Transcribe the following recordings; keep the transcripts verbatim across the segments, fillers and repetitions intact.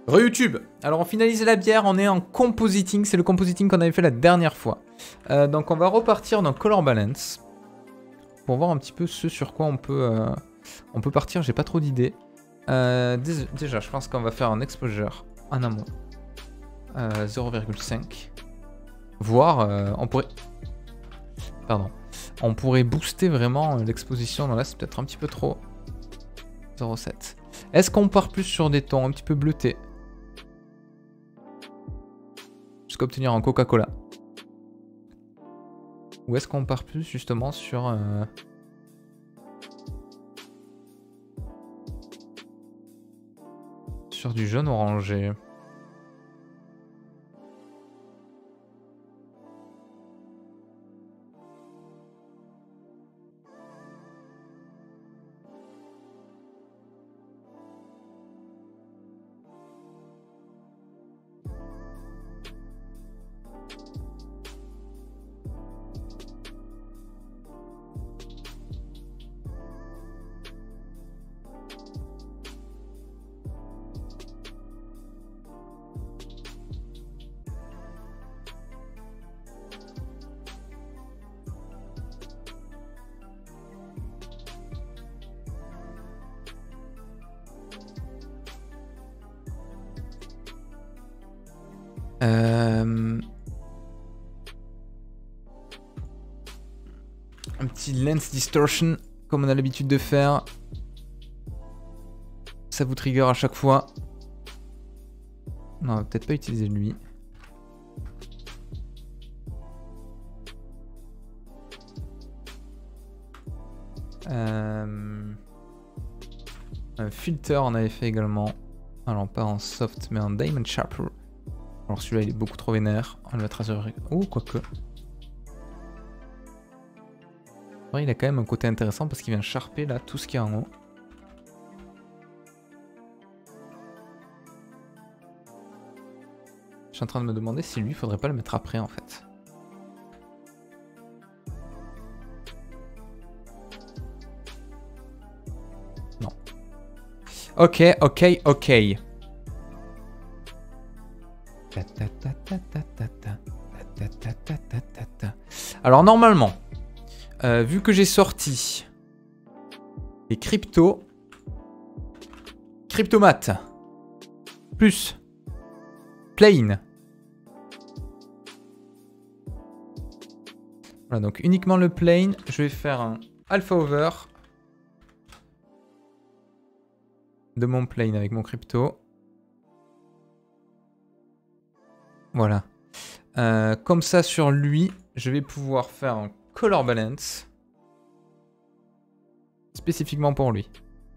Re-YouTube. Alors on finalise la bière, on est en compositing, c'est le compositing qu'on avait fait la dernière fois. Euh, donc on va repartir dans Color Balance pour voir un petit peu ce sur quoi on peut, euh, on peut partir, j'ai pas trop d'idées. Euh, déjà je pense qu'on va faire un exposure en amont. Euh, zéro virgule cinq. Voire euh, on pourrait... Pardon. On pourrait booster vraiment l'exposition, non là c'est peut-être un petit peu trop. zéro virgule sept. Est-ce qu'on part plus sur des tons un petit peu bleutés? Jusqu'à obtenir un Coca-Cola. Ou est-ce qu'on part plus justement sur... Euh... sur du jaune orangé? Euh... Un petit lens distortion, comme on a l'habitude de faire. Ça vous trigger à chaque fois. Non, on va peut-être pas utiliser lui. Euh... Un filter, on avait fait également. Alors, pas en soft, mais en diamond sharper. Alors, celui-là, il est beaucoup trop vénère. On le mettra sur. Oh, quoique. Ouais, il a quand même un côté intéressant parce qu'il vient sharper là tout ce qu'il y a en haut. Je suis en train de me demander si lui, faudrait pas le mettre après en fait. Non. Ok, ok, ok. Alors normalement, euh, vu que j'ai sorti les cryptos, cryptomates, plus plane. Voilà, donc uniquement le plane, je vais faire un alpha over de mon plane avec mon crypto. Voilà. Euh, comme ça sur lui, je vais pouvoir faire un color balance spécifiquement pour lui.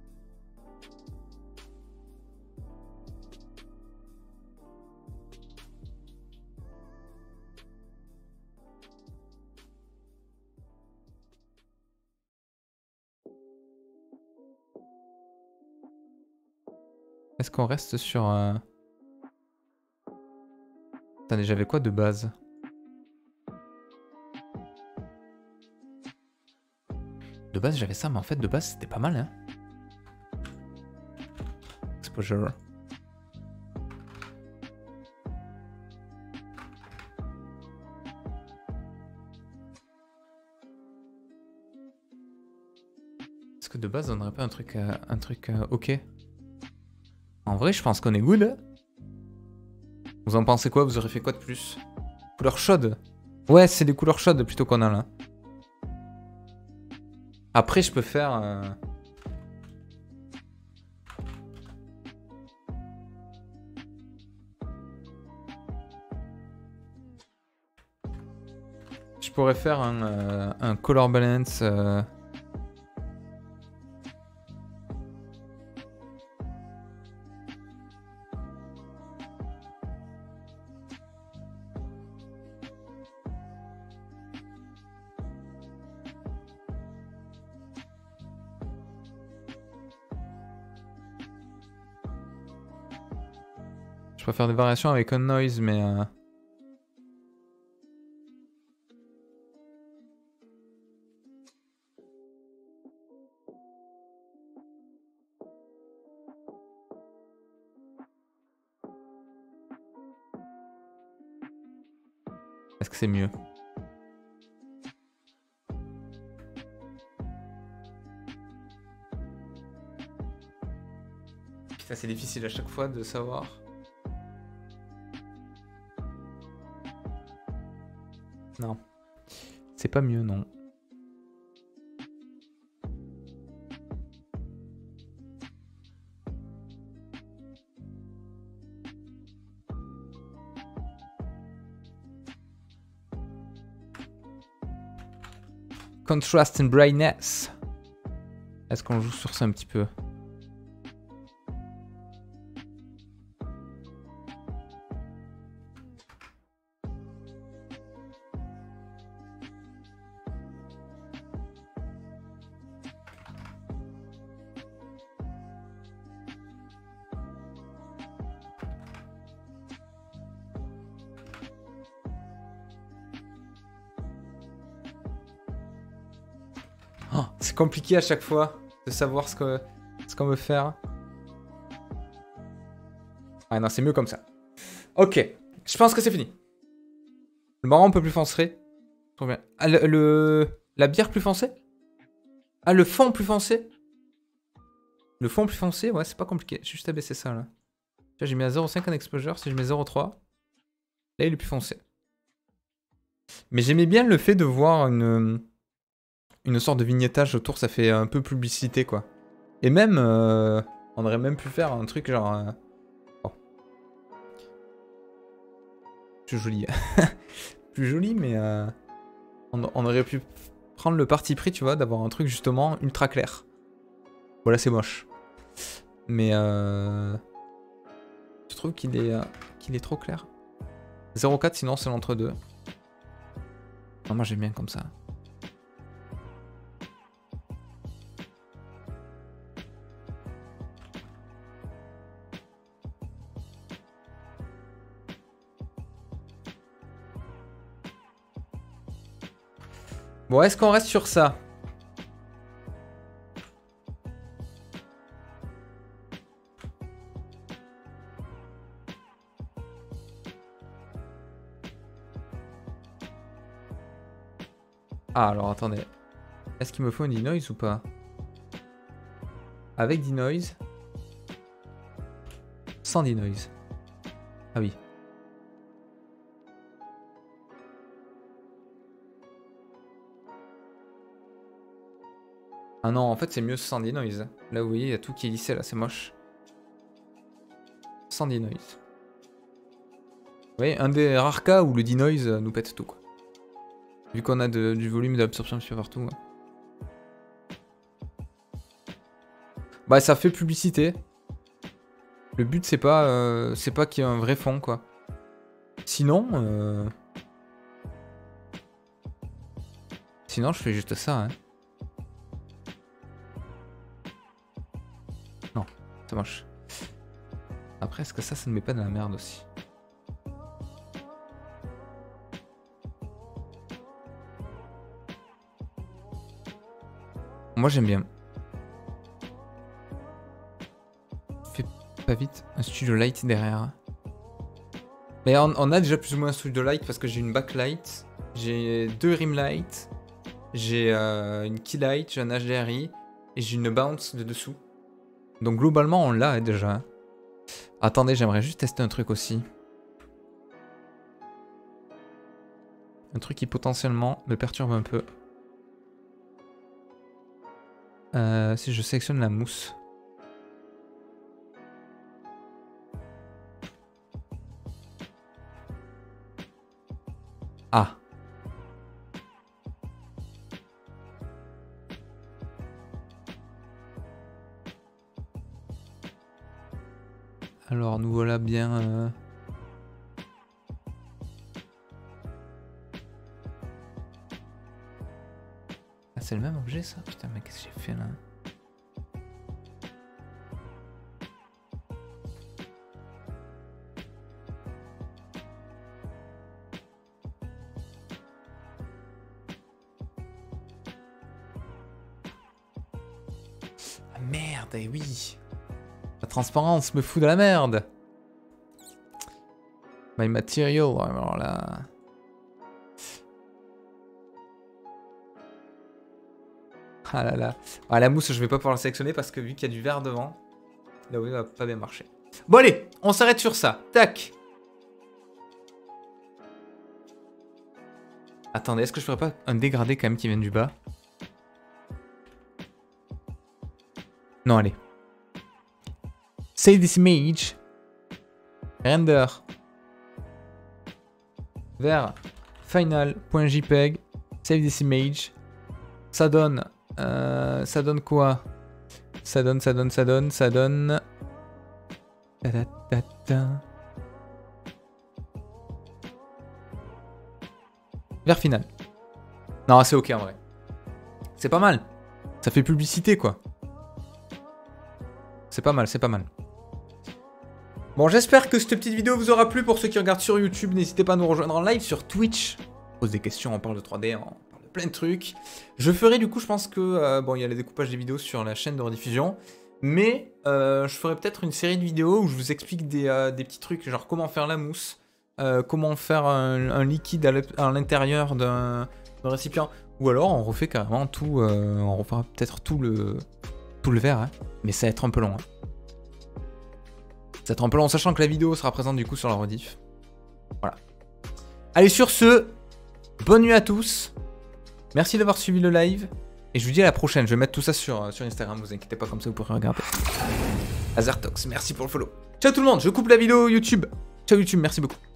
Est-ce qu'on reste sur... Euh... Attendez, j'avais quoi de base? De base, j'avais ça, mais en fait, de base, c'était pas mal, hein. Exposure. Est-ce que de base, on n'aurait pas un truc, euh, un truc euh, ok? En vrai, je pense qu'on est good. Vous en pensez quoi? Vous aurez fait quoi de plus? Couleur chaude? Ouais, c'est des couleurs chaudes plutôt qu'on a là. Après, je peux faire... Euh... Je pourrais faire un, euh, un color balance... Euh... Je peux faire des variations avec un noise, mais... Euh... Est-ce que c'est mieux? Putain, c'est difficile à chaque fois de savoir. Non. C'est pas mieux, non. Contrast and brightness. Est-ce qu'on joue sur ça un petit peu? Oh, c'est compliqué à chaque fois de savoir ce qu'on ce qu'on veut faire. Ah non, c'est mieux comme ça. Ok, je pense que c'est fini. Le marron un peu plus foncé. Trop bien. Ah, le, le- la bière plus foncée? Ah, le fond plus foncé? Le fond plus foncé, ouais, c'est pas compliqué. J'ai juste à baisser ça là. Là, j'ai mis à zéro virgule cinq en exposure. Si je mets zéro virgule trois, là, il est plus foncé. Mais j'aimais bien le fait de voir une, une sorte de vignettage autour. Ça fait un peu publicité, quoi. Et même, euh, on aurait même pu faire un truc genre... Euh... Bon. Plus joli. Plus joli, mais... Euh... On, on aurait pu prendre le parti pris, tu vois, d'avoir un truc justement ultra clair. Voilà, c'est moche. Mais euh... je trouve qu'il est, euh, qu'il est trop clair. zéro virgule quatre, sinon c'est l'entre-deux. Non, moi j'aime bien comme ça. Bon, est-ce qu'on reste sur ça? Ah, alors attendez. Est-ce qu'il me faut un denoise ou pas? Avec denoise? Sans denoise. Ah oui. Ah non, en fait c'est mieux sans denoise. Là vous voyez, il y a tout qui est lissé là, c'est moche. Sans denoise. Vous voyez, un des rares cas où le denoise nous pète tout, quoi. Vu qu'on a de, du volume d'absorption un petit peu partout. Ouais. Bah ça fait publicité. Le but c'est pas euh, c'est pas qu'il y ait un vrai fond, quoi. Sinon euh... sinon je fais juste ça, hein. Non, c'est moche. Après est-ce que ça ça ne met pas de la merde aussi? Moi j'aime bien. Fais pas vite un studio light derrière. Mais on, on a déjà plus ou moins un studio light parce que j'ai une backlight, j'ai deux rim lights, j'ai euh, une key light, j'ai un H D R I et j'ai une bounce de dessous. Donc globalement on l'a déjà. Hein. Attendez, j'aimerais juste tester un truc aussi. Un truc qui potentiellement me perturbe un peu. Euh, si je sélectionne la mousse. Ah. Alors nous voilà bien... Euh... Ah c'est le même objet ça? Putain mais qu'est-ce que j'ai fait là? Ah merde, eh oui. La transparence me fout de la merde. My material, alors là... Ah là là. Ah, la mousse, je vais pas pouvoir la sélectionner parce que vu qu'il y a du vert devant, là oui, va pas bien marcher. Bon allez, on s'arrête sur ça. Tac. Attendez, est-ce que je ferais pas un dégradé quand même qui vient du bas? Non, allez. Save this image. Render. Vers final.jpeg. Save this image. Ça donne... Euh, ça donne quoi? Ça donne, ça donne, ça donne, ça donne... Ta -ta -ta -ta. Vers final. Non, c'est ok en vrai. C'est pas mal. Ça fait publicité quoi. C'est pas mal, c'est pas mal. Bon, j'espère que cette petite vidéo vous aura plu. Pour ceux qui regardent sur YouTube, n'hésitez pas à nous rejoindre en live sur Twitch. On pose des questions, on parle de trois D, on parle de plein de trucs. Je ferai du coup, je pense que... Euh, bon, il y a le découpage des vidéos sur la chaîne de rediffusion. Mais euh, je ferai peut-être une série de vidéos où je vous explique des, euh, des petits trucs, genre comment faire la mousse, euh, comment faire un, un liquide à l'intérieur d'un récipient. Ou alors on refait carrément tout, euh, on refera peut-être tout le, tout le verre, hein. Mais ça va être un peu long. Hein. Ça va être un peu long, sachant que la vidéo sera présente du coup sur la rediff. Voilà. Allez, sur ce, bonne nuit à tous. Merci d'avoir suivi le live. Et je vous dis à la prochaine. Je vais mettre tout ça sur, sur Instagram, vous inquiétez pas, comme ça vous pourrez regarder. Azertox, merci pour le follow. Ciao tout le monde, je coupe la vidéo YouTube. Ciao YouTube, merci beaucoup.